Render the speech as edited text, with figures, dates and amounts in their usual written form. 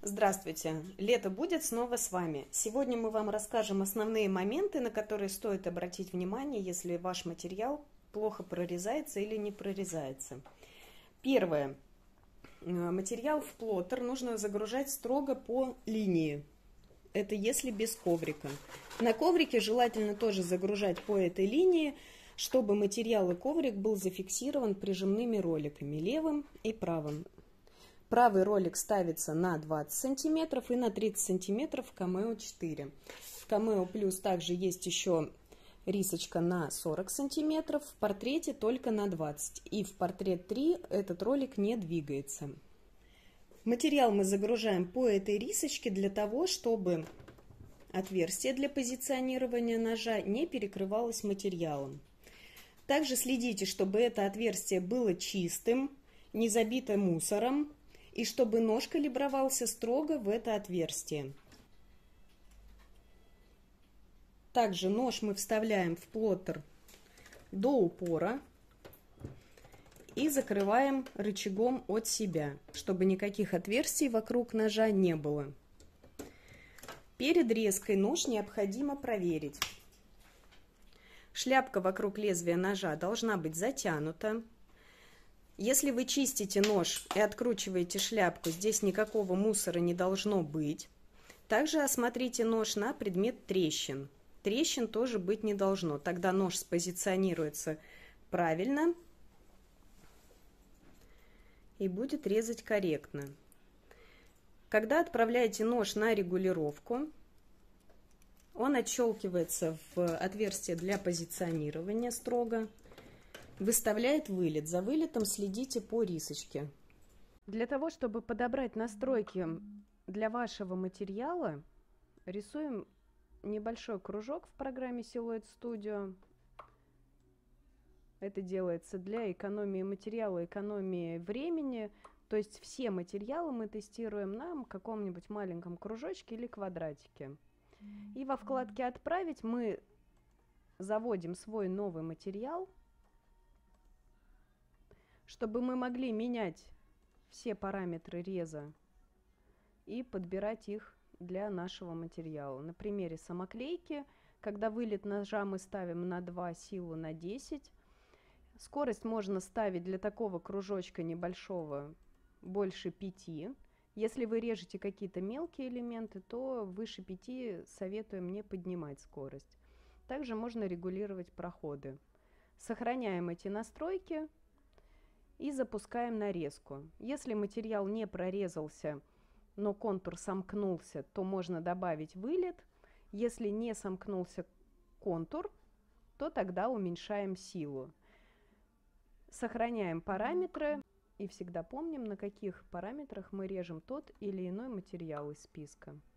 Здравствуйте! Лето будет снова с вами. Сегодня мы вам расскажем основные моменты, на которые стоит обратить внимание, если ваш материал плохо прорезается или не прорезается. Первое. Материал в плоттер нужно загружать строго по линии. Это если без коврика. На коврике желательно тоже загружать по этой линии, чтобы материал и коврик был зафиксирован прижимными роликами, левым и правым. Правый ролик ставится на 20 сантиметров и на 30 сантиметров в Cameo 4. В Cameo Plus также есть еще рисочка на 40 сантиметров, в портрете только на 20. И в портрет 3 этот ролик не двигается. Материал мы загружаем по этой рисочке для того, чтобы отверстие для позиционирования ножа не перекрывалось материалом. Также следите, чтобы это отверстие было чистым, не забито мусором, и чтобы нож калибровался строго в это отверстие. Также нож мы вставляем в плоттер до упора и закрываем рычагом от себя, чтобы никаких отверстий вокруг ножа не было. Перед резкой нож необходимо проверить. Шляпка вокруг лезвия ножа должна быть затянута. Если вы чистите нож и откручиваете шляпку, здесь никакого мусора не должно быть. Также осмотрите нож на предмет трещин. Трещин тоже быть не должно. Тогда нож спозиционируется правильно и будет резать корректно. Когда отправляете нож на регулировку, он отщелкивается в отверстие для позиционирования строго. Выставляет вылет. За вылетом следите по рисочке. Для того, чтобы подобрать настройки для вашего материала, рисуем небольшой кружок в программе Silhouette Studio. Это делается для экономии материала, экономии времени. То есть все материалы мы тестируем на каком-нибудь маленьком кружочке или квадратике. И во вкладке «Отправить» мы заводим свой новый материал, чтобы мы могли менять все параметры реза и подбирать их для нашего материала. На примере самоклейки, когда вылет ножа мы ставим на 2, силу на 10. Скорость можно ставить для такого кружочка небольшого больше 5. Если вы режете какие-то мелкие элементы, то выше 5 советуем не поднимать скорость. Также можно регулировать проходы. Сохраняем эти настройки и запускаем нарезку. Если материал не прорезался, но контур сомкнулся, то можно добавить вылет. Если не сомкнулся контур, то тогда уменьшаем силу. Сохраняем параметры и всегда помним, на каких параметрах мы режем тот или иной материал из списка.